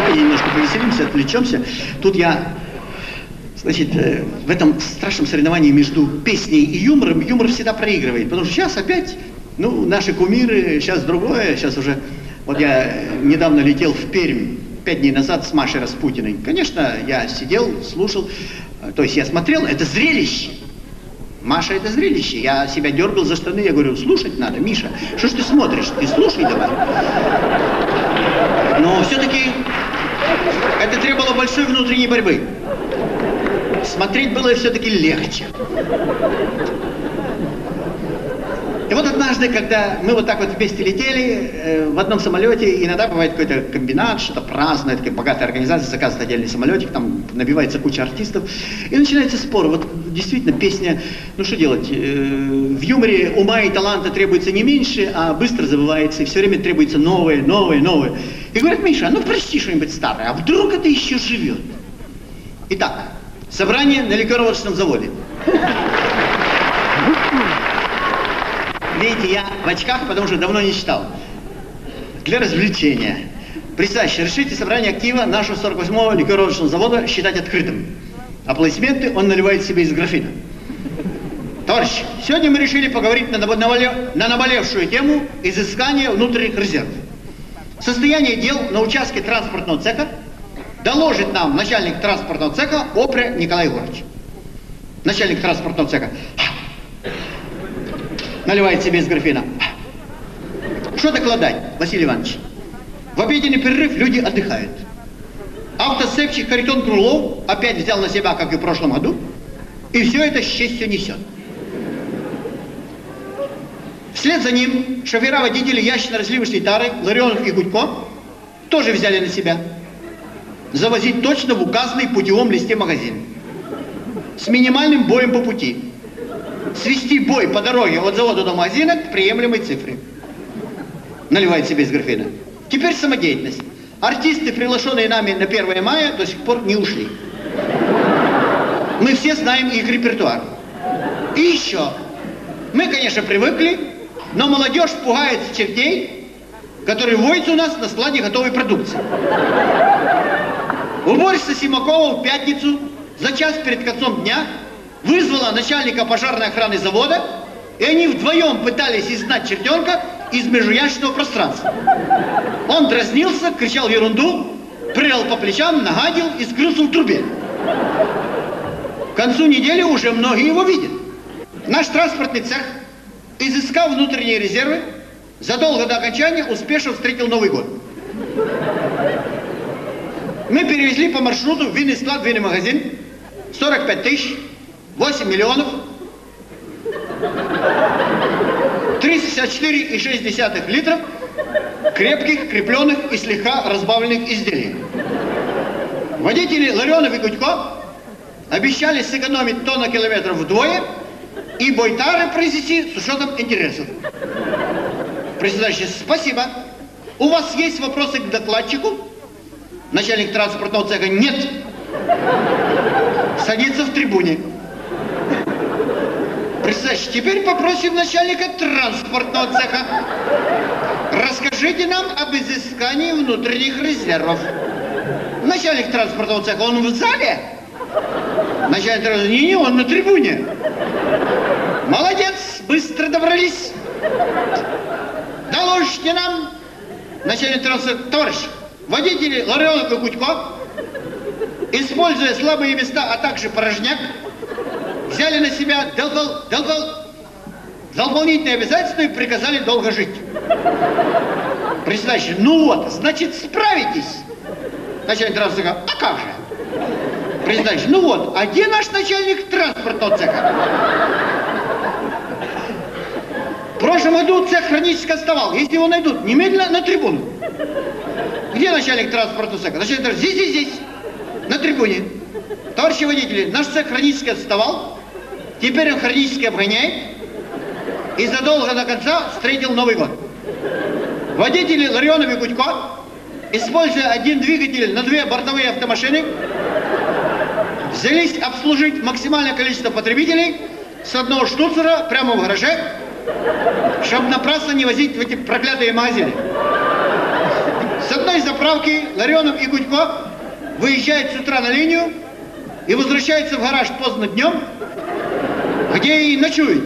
давайте немножко повеселимся, отвлечемся. Тут я, значит, в этом страшном соревновании между песней и юмором, юмор всегда проигрывает. Потому что сейчас опять, ну, наши кумиры, сейчас другое, сейчас уже... Вот я недавно летел в Пермь, 5 дней назад с Машей Распутиной. Конечно, я сидел, слушал, то есть я смотрел, это зрелище. Маша, это зрелище. Я себя дергал за штаны, я говорю, слушать надо, Миша. Что ж ты смотришь? Ты слушай давай. Но все-таки это требовало большой внутренней борьбы. Смотреть было все-таки легче. И вот однажды, когда мы вот так вот вместе летели, в одном самолете, иногда бывает какой-то комбинат, что-то праздное, такая богатая организация, заказывает отдельный самолетик, там набивается куча артистов, и начинается спор. Вот действительно песня, ну что делать, в юморе ума и таланта требуется не меньше, а быстро забывается, и все время требуется новое, новое, новое. И говорят, Миша, ну прочти что-нибудь старое, а вдруг это еще живет? Итак, собрание на ликероводочном заводе. Видите, я в очках, потому что давно не читал. Для развлечения. Представьте, решите собрание актива нашего 48-го ликероводочного завода считать открытым. Аплодисменты он наливает себе из графина. Товарищи, сегодня мы решили поговорить на наболевшую тему изыскания внутренних резервов. Состояние дел на участке транспортного цеха доложит нам начальник транспортного цеха Опря Николай Егорович. Начальник транспортного цеха. Наливает себе из графина. Что докладать, Василий Иванович? В обеденный перерыв люди отдыхают. Автосцепщик Харитон Крулов опять взял на себя, как и в прошлом году, и все это с честью несет. Вслед за ним шофера-водители ящично-разливочной тары Ларионов и Гудько тоже взяли на себя завозить точно в указанный путевом листе магазин. С минимальным боем по пути. Свести бой по дороге от завода до магазина к приемлемой цифре. Наливает себе из графина. Теперь самодеятельность. Артисты, приглашенные нами на 1 мая, до сих пор не ушли. Мы все знаем их репертуар. И еще. Мы, конечно, привыкли, но молодежь пугает чертей, которые водятся у нас на складе готовой продукции. Уборщица Симакова в пятницу, за час перед концом дня, вызвала начальника пожарной охраны завода, и они вдвоем пытались изгнать чертенка из межуящного пространства. Он дразнился, кричал ерунду, прыгал по плечам, нагадил и скрылся в трубе. К концу недели уже многие его видят. Наш транспортный цех, изыскав внутренние резервы, задолго до окончания успешно встретил Новый год. Мы перевезли по маршруту в винный склад, винный магазин 45 тысяч, 8 миллионов, 364,6 литров крепких, крепленных и слегка разбавленных изделий. Водители Ларионов и Гудько обещали сэкономить тонну километров вдвое и бойтары произвести с учетом интересов. Председатель, спасибо. У вас есть вопросы к докладчику? Начальник транспортного цеха нет. Садится в трибуне. Представьте, теперь попросим начальника транспортного цеха. Расскажите нам об изыскании внутренних резервов. Начальник транспортного цеха, он в зале? Начальник транспортного цеха, не, он на трибуне. Молодец, быстро добрались. Доложите нам. Начальник транспортного цеха, товарищ, водители Ларионов и Гудько, используя слабые места, а также порожняк, взяли на себя дополнительные обязательства и приказали долго жить. Председатель, ну вот, значит, справитесь. Начальник транспортного цеха, а как же? Председатель, ну вот, а где наш начальник транспортного цеха? В прошлом году цех хронически отставал. Если его найдут, немедленно на трибуну. Где начальник транспортного цеха? Начальник транспортного цеха, здесь, на трибуне. Товарищи водители, наш цех хронически отставал, теперь он хронически обгоняет и задолго до конца встретил Новый год. Водители Ларионов и Гудько, используя один двигатель на 2 бортовые автомашины, взялись обслужить максимальное количество потребителей с одного штуцера прямо в гараже, чтобы напрасно не возить в эти проклятые магазины. С одной этой заправки Ларионов и Гудько выезжают с утра на линию и возвращаются в гараж поздно днем, где и ночуют.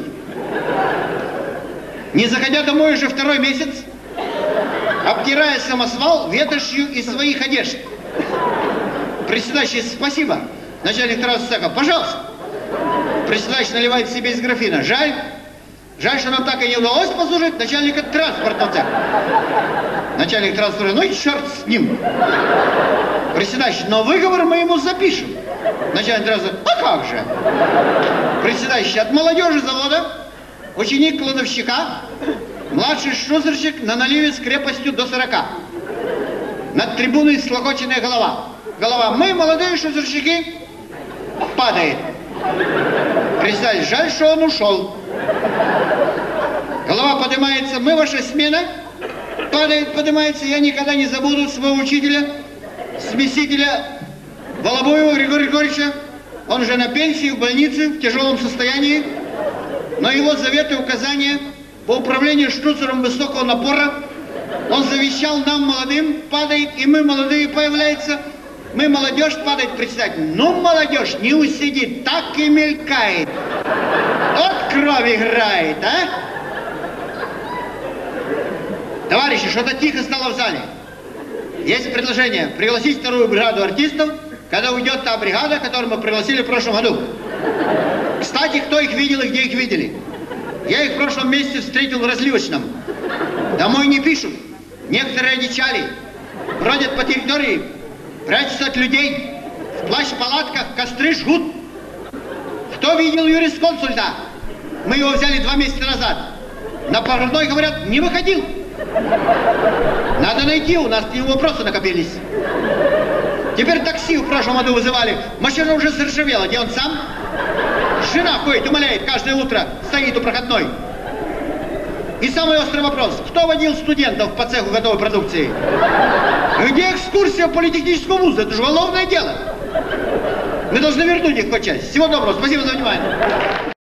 Не заходя домой уже второй месяц, обтирая самосвал ветошью из своих одежд. Председатель, спасибо. Начальник транспорта, пожалуйста. Председатель наливает себе из графина. Жаль, что нам так и не удалось послужить начальника транспортного цеха. Начальник транспорта, ну и черт с ним. Председатель, но выговор мы ему запишем. Начальник транспорта, а как же? Председатель, от молодежи завода, ученик кладовщика, младший шлюзерщик на наливе с крепостью до 40. Над трибуной склокоченная голова. Голова, мы, молодые шлюзерщики, падает. Председатель, жаль, что он ушел. Голова поднимается, мы, ваша смена. Падает, поднимается, я никогда не забуду своего учителя, смесителя Волобоева Григория Григорьевича. Он уже на пенсии, в больнице, в тяжелом состоянии. Но его заветы и указания по управлению штуцером высокого напора он завещал нам, молодым, падает, и мы, молодые, появляется. Мы, молодежь, падает, председатель. Ну, молодежь, не усидит, так и мелькает. От крови играет, а? Товарищи, что-то тихо стало в зале. Есть предложение пригласить вторую бригаду артистов, когда уйдет та бригада, которую мы пригласили в прошлом году. Кстати, кто их видел и где их видели? Я их в прошлом месяце встретил в разливочном. Домой не пишут. Некоторые одичали. Бродят по территории, прячутся от людей. В плащ-палатках костры жгут. Кто видел юрисконсульта? Мы его взяли 2 месяца назад. На погребной, говорят, не выходил. Надо найти, у нас к нему вопросы накопились. Теперь такси в прошлом году вызывали. Машина уже заржавела. Где он сам? Жена ходит, умоляет каждое утро. Стоит у проходной. И самый острый вопрос. Кто водил студентов по цеху готовой продукции? Где экскурсия в политехническом вузе? Это же уголовное дело. Мы должны вернуть их хоть часть. Всего доброго. Спасибо за внимание.